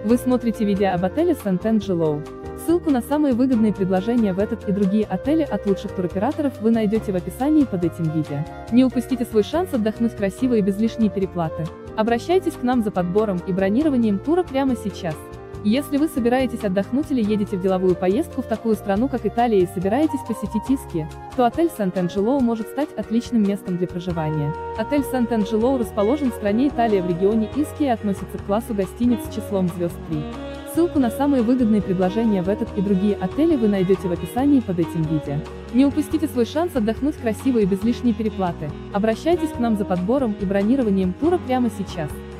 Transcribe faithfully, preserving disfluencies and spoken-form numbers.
Вы смотрите видео об отеле Сент-Анджелоу. Ссылку на самые выгодные предложения в этот и другие отели от лучших туроператоров вы найдете в описании под этим видео. Не упустите свой шанс отдохнуть красиво и без лишней переплаты. Обращайтесь к нам за подбором и бронированием тура прямо сейчас. Если вы собираетесь отдохнуть или едете в деловую поездку в такую страну, как Италия, и собираетесь посетить Иски, то отель Сент-Анджелоу может стать отличным местом для проживания. Отель Сент-Анджелоу расположен в стране Италия в регионе Иски и относится к классу гостиниц с числом звезд три. Ссылку на самые выгодные предложения в этот и другие отели вы найдете в описании под этим видео. Не упустите свой шанс отдохнуть красиво и без лишней переплаты. Обращайтесь к нам за подбором и бронированием тура прямо сейчас.